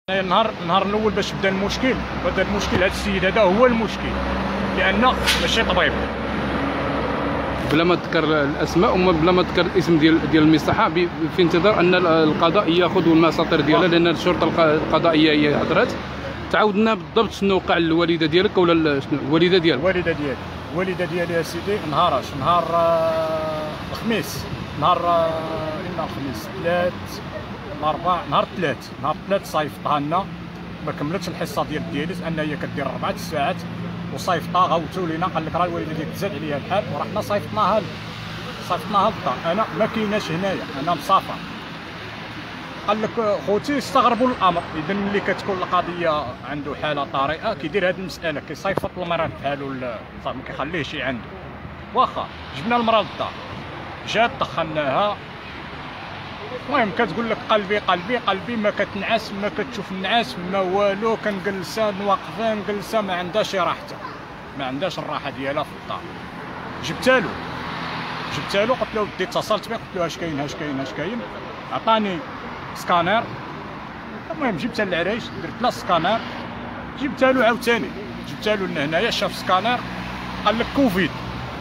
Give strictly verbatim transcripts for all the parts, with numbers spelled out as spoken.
النهار النهار الاول باش بدا المشكل، بدا المشكل هذا السيد هذا هو المشكل، لان ماشي طبيب. بلا ما تذكر الاسماء وبلا ما تذكر الاسم ديال ديال المصلحه، في انتظار ان القضاء ياخذ المساطر ديالها، لان الشرطه القضائيه هي هضرات. تعاود لنا بالضبط شنو وقع للوالده ديالك ولا شنو الوالده ديالك؟ الوالده ديالي الوالده ديالي يا سيدي نهار اش نهار آه الخميس، نهار آه الخميس ثلاث الاربع نهار الثلاث نهار الثلاث صيفطها لنا، ما كملتش الحصه ديال الدياليز، ان هي كدير اربعه ساعات وصيفطها غوتو لينا، قال لك راه الوالده ديالك تزاد عليها الحال، ورحنا صيفطناها صيفطناها للدار. انا ما كايناش هنايا، انا مسافر. قال لك خوتي استغربوا الامر، اذا ملي كتكون القضيه عنده حاله طارئه كيدير هذه المساله، كيصيفط المريض بحالو صافي ما كيخليهش عنده. واخا جبنا المراه للدار، جات دخلناها، المهم كتقول لك قلبي قلبي قلبي، ما كتنعس ما كتشوف النعاس ما والو، كنجلسها واقفه نجلسها ما عندهاش راحتها، ما عندهاش الراحه ديالها في الدار. جبتها له جبتها له قلت له ودي اتصلت به قلت له اش كاين اش كاين اش كاين، عطاني سكانير. المهم جبتها للعريش درت له سكانير، جبتها له عاوتاني جبتها له لهنايا، شاف سكانير قال لك كوفيد،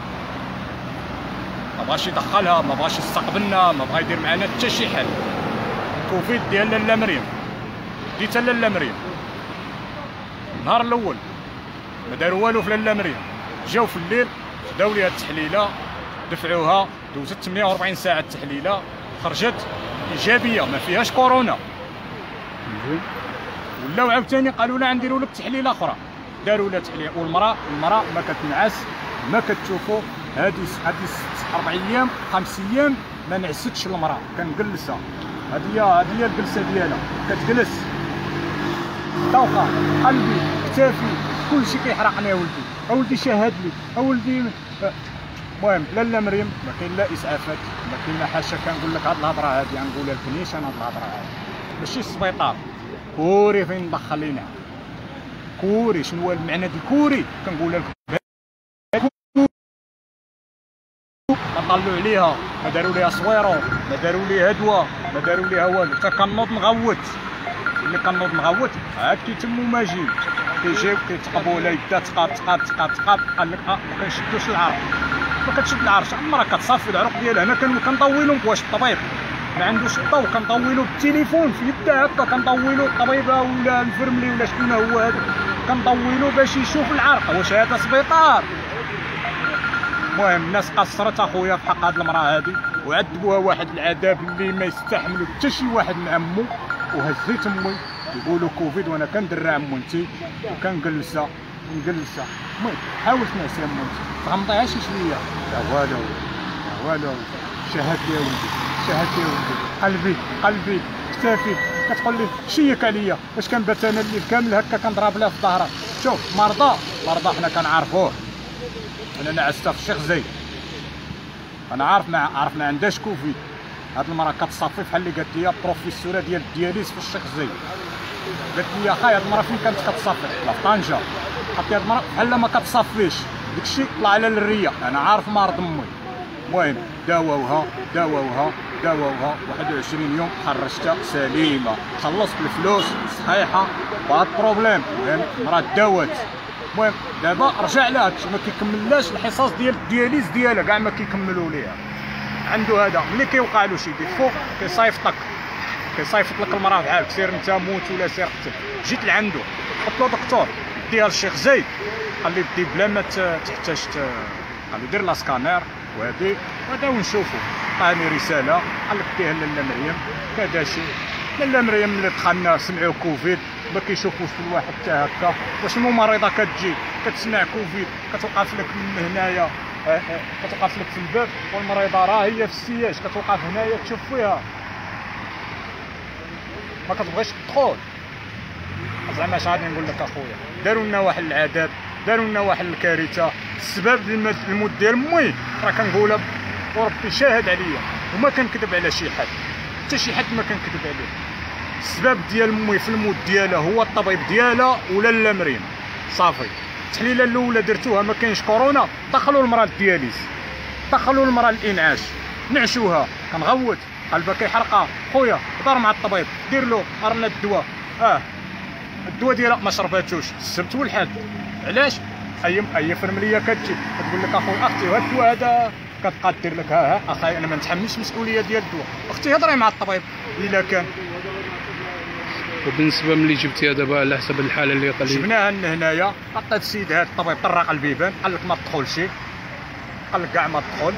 ما بغاش يدخلها، ما بغاش يستقبلنا، ما بغا يدير معنا حتى شي حل. كوفيد ديال لاله مريم، ديتها لاله مريم. النهار الاول ما داروا والو في لاله مريم، جاو في الليل داو ليها التحليله، دفعوها، دوزت ثمانية وأربعين ساعه التحليله، خرجت ايجابيه ما فيهاش كورونا. ولاو عاوتاني قالوا لها نديروا لك تحليله اخرى، داروا لها تحليله. والمراه المراه ما كتنعس، ما كتشوفوا، هادي هادي ست اربع ايام خمس ايام ما نعستش المراه، كنجلسها، هادي هي هادي هي الجلسه ديالها، كتجلس طوقه قلبي كتافي كلشي كيحرقني. يا ولدي اولدي شاهد لي اولدي. المهم لاله مريم ما كاين لا اسعافات، ما كاين لا حاشا. كنقول لك هاد الهضره هادي غنقولها لكنيش انا، هاد الهضره هادي ماشي السبيطار كوري فين دخلينا، كوري شنو هو المعنى ديال كوري؟ كنقولها لكم ما طلعوا عليها، ما داروا ليها صويرو، ما داروا ليها دواء، ما داروا ليها والو. حتى كنوض مغوت، ملي كنوض مغوت عاد كيتموا ماجين، كيجيو كيتقبوا لها يدها تقاب تقاب تقاب تقاب. قال لك اه ما كنشدوش العرق، ما كتشد العرش، المراه كتصافي العرق ديالها. انا كنطويلو واش الطبيب ما عندوش الضو، كنطويلو بالتليفون في يدها هكا، كنطويلو الطبيبه ولا الفرملي ولا شكون هو هذا، كنطويلو باش يشوف العرق واش هذا سبيطار. المهم الناس قصرت اخويا في حق هاد المراه هادي، وعذبوها واحد العذاب اللي ما يستحملو حتى شي واحد من عمو. وهزيت امي يقولوا كوفيد وانا كندرع مونتي وكنجلسها نجلسها. المهم حاولت نعسها مونتي، تغمضيها شي شويه، لا والو لا والو. شهادتي يا ولدي شهادتي يا ولدي، قلبي قلبي كتافي. كتقول لي شيك عليا، واش كنبات انا الليل كامل هكا كنضرب لها في ظهرها. شوف مرضى مرضى حنا كنعرفوه، انا نعستها في الشيخ زايد، انا عارف ما عارف ما عندهاش كوفيد. هاد المراه كتصافي بحال اللي قالت لي بروفيسوره ديال الدياليز في الشيخ زايد، قالت لي اخاي هاد المراه فين كانت كتصافي؟ لا في طنجه. قالت لي هاد المراه بحال ما كتصافيش، داكشي طلع على الريه، انا عارف مرض امي. المهم داووها داووها داووها واحد وعشرين يوم خرجتها سليمه، خلصت الفلوس صحيحه وهاد البروبليم. المهم المراه داوات. المهم دابا رجع لها هادشي، ما كيكمللاش الحصص ديال الدياليز ديالها، كاع ما كيكملوا ليها. عنده هذا ملي كيوقع له شي ديفو كيصيفطك كيصيفط لك المراه بحالك، سير انت موت ولا سير قتل. جيت لعندو قلت له دكتور ديها للشيخ زايد، قال لي دي بلا ما تحتاج، قال لي دير لا سكانير وهادي وهذا ونشوفوا. عطاني رساله قال لك ديها لاله مريم كذا شي. لاله مريم ملي دخلنا سمعوا كوفيد ما كيشوفوش في الواحد حتى هكا. واش الممرضه كتجي كتسمع كوفيد كتوقف لك من هنايا، كتوقف لك في الباب، والمريضه راه هي في السياج كتوقف هنايا تشوف فيها، ما كتبغيش تدخل. زعما اش غادي نقول لك اخويا، داروا لنا واحد العذاب، داروا لنا واحد الكارثه. السبب الموت ديال امي راه كنقولها وربي شاهد عليا، وما كنكذب على شي حد، حتى شي حد ما كنكذب عليه. السبب ديال امي في الموت ديالها هو الطبيب ديالها ولا لاله مريم. صافي التحليله الاولى درتوها ما كاينش كورونا، دخلوا المراه الدياليز، دخلوا المراه الانعاش، نعشوها. كنغوت قلبها كيحرقها، خويا هضر مع الطبيب دير له قرنا الدواء، اه الدواء ديالها ما شرباتوش السبت والحد. علاش؟ اي اي فرمليه كتجي كتقول لك اخويا اختي هذا الدواء هذا كتبقى دير لك ها ها اخاي انا ما نتحملش المسؤوليه ديال الدواء. اختي هضري مع الطبيب الا كان. وبالنسبه ملي جبتيها دابا على حسب الحاله اللي قال لي جبناها لهنايا عطات السيد هذا الطبيب طرق البيبان قال لك ما تدخلش، قال لك كاع ما تدخل.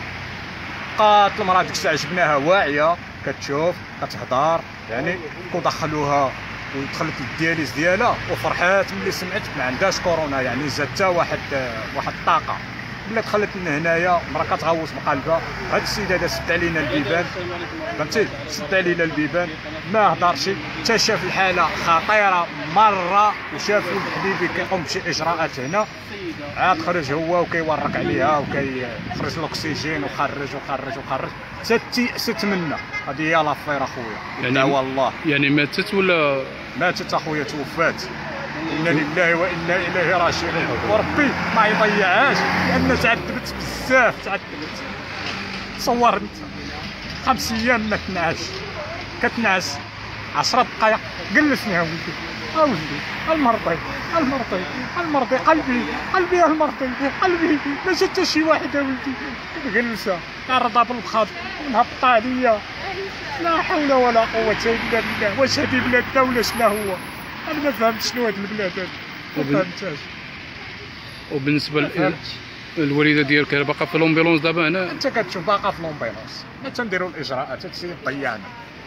بقات المراه ديك الساعه جبناها واعيه كتشوف كتهضر يعني ودخلوها ودخلت الدياليز ديالها وفرحات ملي سمعت ما عندهاش كورونا يعني زاد حتى واحد واحد الطاقه. ملي دخلت لهنايا مرا كتغوص بقلبها. هذا السيد هذا سد علينا البيبان فهمتي، سد علينا البيبان ما هضرش حتى شاف الحاله خطيره مره وشاف ولد حبيبي كيقوم بشي اجراءات هنا عاد خرج هو وكيورك عليها وكيخرج الاكسجين وخرج وخرج وخرج حتى تيأست منا. هذه هي لافير اخويا. يعني والله يعني ماتت ولا ماتت اخويا توفات. انا لله وانا اليه راجعون وربي ما يضيعهاش لان تعذبت بزاف تعذبت. تصور انت خمس ايام ما تنعش كتنعس عشرة دقائق جلسني ها ولدي ها ولدي المرضي المرضي المرضي قلبي قلبي المرضي قلبي ما جا حتى شي واحد ها ولدي جلسه عرضها بالبخاط ونهبط عليا. لا حول ولا قوه الا بالله. واش هذه بلاد دوله شنو هو؟ انا ما فهمتش شنو هاد البلاد هادي ما فهمتهاش. وبالنسبه للوالده ديالك باقا في لومبيلونس دابا هنا؟ انت كتشوف باقا في لومبيلونس ما تنديروا الاجراءات. هاد السيد ضيعنا.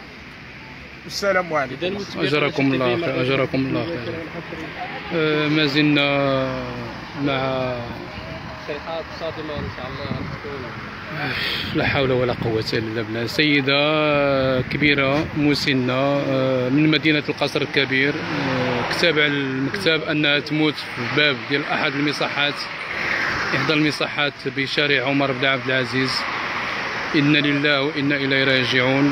والسلام عليكم. اجركم الله خير اجركم الله خير. آه ما زلنا مع تصريحات صادمه ان شاء الله تكون. لا حول ولا قوة إلا بالله. سيدة كبيرة مسنة من مدينة القصر الكبير كتب على المكتب أنها تموت في باب ديال أحد المصحات إحدى المصحات بشارع عمر بن عبد العزيز. إنا لله وإنا إليه راجعون.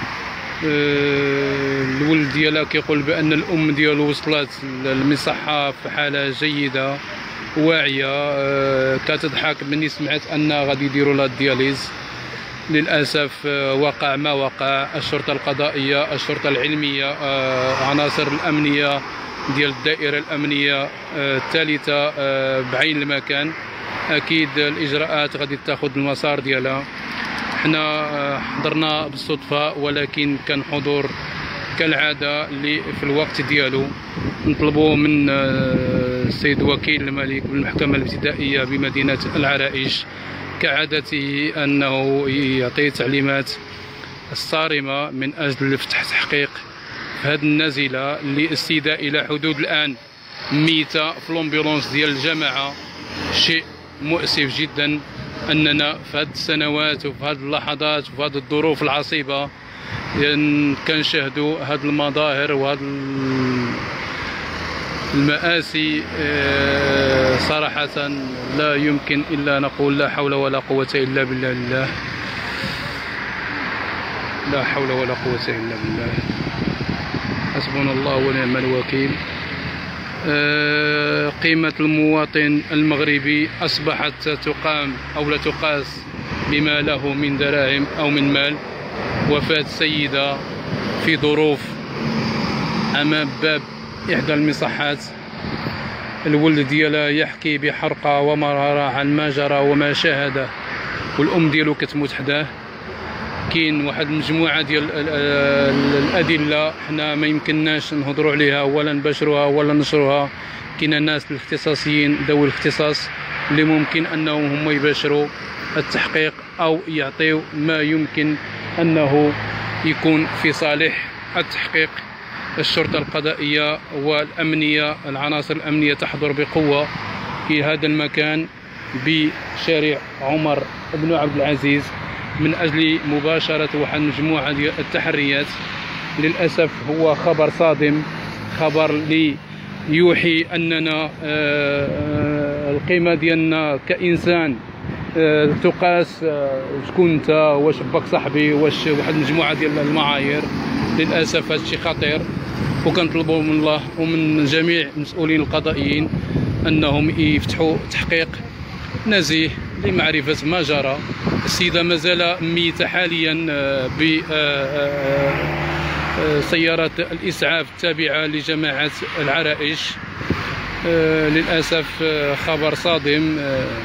الولد ديالها كيقول بأن الأم ديالو وصلت للمصحة في حالة جيدة واعيه كتضحك مني سمعت ان غادي يديروا لها الدياليز. للاسف وقع ما وقع. الشرطه القضائيه الشرطه العلميه عناصر الامنيه ديال الدائره الامنيه الثالثه بعين المكان اكيد الاجراءات غادي تاخذ المسار ديالها. حنا حضرنا بالصدفه ولكن كان حضور كالعاده اللي في الوقت ديالو. نطلبوا من السيد وكيل الملك بالمحكمة الابتدائية بمدينة العرائش كعادته أنه يعطي تعليمات الصارمة من أجل فتح تحقيق في هذه النازلة اللي استيداء إلى حدود الآن ميتة في لومبيلونس ديال الجماعة. شيء مؤسف جدا أننا في هذه السنوات وفي هذه اللحظات وفي هذه الظروف العصيبة كنشاهدوا هذه المظاهر وهذه المآسي. صراحة لا يمكن إلا نقول لا حول ولا قوة إلا بالله. لله لا حول ولا قوة إلا بالله. حسبنا الله ونعم الوكيل. قيمة المواطن المغربي أصبحت تقام أو لا تقاس بما له من دراهم أو من مال. وفاة سيدة في ظروف أمام باب إحدى المصحات. الولد ديالها يحكي بحرقة ومرارة عن ما جرى وما شاهده والأم ديالو كتموت حداه. كاين واحد المجموعة ديال الأدلة حنا ما يمكنناش نهضروا عليها ولا نباشروها ولا نشروها. كاين ناس الاختصاصيين ذوي الاختصاص اللي ممكن أنهم هم يباشروا التحقيق أو يعطيو ما يمكن أنه يكون في صالح التحقيق. الشرطة القضائية والأمنية العناصر الأمنية تحضر بقوة في هذا المكان بشارع عمر بن عبد العزيز من أجل مباشرة واحد مجموعة ديال التحريات. للأسف هو خبر صادم، خبر لي يوحي أننا القيمة ديالنا كإنسان تقاس شكون انت، واش باك صاحبي، واش واحد المجموعه ديال المعايير. للاسف هذا الشيء خطير وكنطلبوا من الله ومن جميع المسؤولين القضائيين انهم يفتحوا تحقيق نزيه لمعرفه ما جرى. السيده مازال ميته حاليا ب سيارات الإسعاف التابعة لجماعة العرائش. للأسف خبر صادم.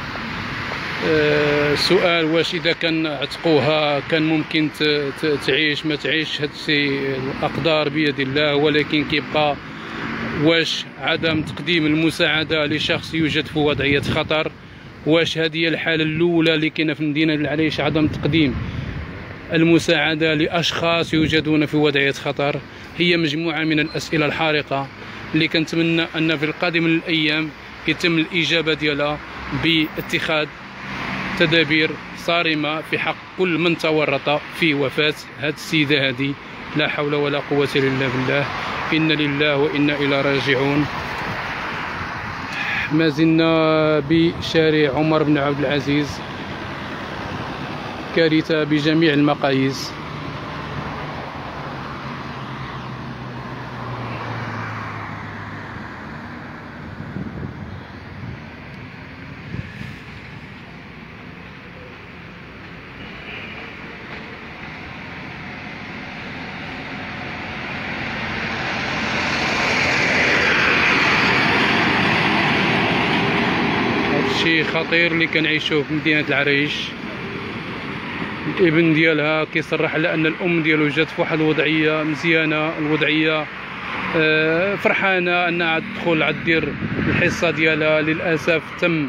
سؤال واش إذا كان عتقوها كان ممكن تعيش ما تعيش، هادشي الأقدار بيد الله، ولكن كيبقى واش عدم تقديم المساعدة لشخص يوجد في وضعية خطر، واش هذه الحالة الأولى اللي كاينة في مدينة العريش عدم تقديم المساعدة لأشخاص يوجدون في وضعية خطر. هي مجموعة من الأسئلة الحارقة اللي كنتمنى أن في القادم من الأيام يتم الإجابة ديالها باتخاذ تدابير صارمة في حق كل من تورط في وفاة هذه السيدة هذه. لا حول ولا قوة إلا بالله، إنا لله وإنا إلى راجعون. ما زلنا بشارع عمر بن عبد العزيز، كارثة بجميع المقاييس. شيء خطير اللي كنعيشوه في مدينة العريش. الابن ديالها كيصرح على ان الام ديالو جات في واحد الوضعيه مزيانه، الوضعيه فرحانه انها تدخل عدير الحصه ديالها. للاسف تم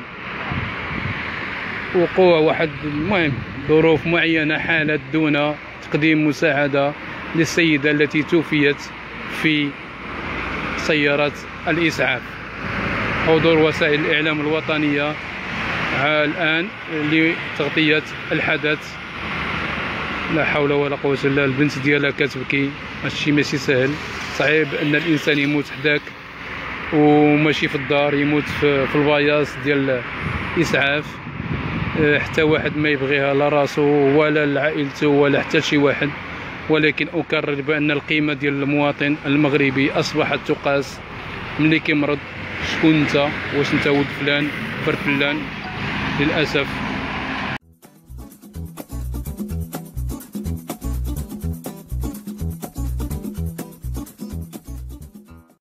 وقوع واحد المهم ظروف معينه حالت دون تقديم مساعده للسيده التي توفيت في سياره الاسعاف. حضور وسائل الاعلام الوطنيه الان لتغطيه الحدث. لا حول ولا قوة الا بالله. البنت ديالها كتبكي، هادشي ماشي سهل. صعيب ان الانسان يموت حداك وماشي في الدار، يموت في, في الفياص ديال الاسعاف. حتى واحد ما يبغيها، لا راسو ولا لعائلته ولا حتى شي واحد. ولكن اكرر بان القيمه ديال المواطن المغربي اصبحت تقاس ملي كيمرض. شكون انت؟ واش انت ولد فلان فرد فلان؟ للاسف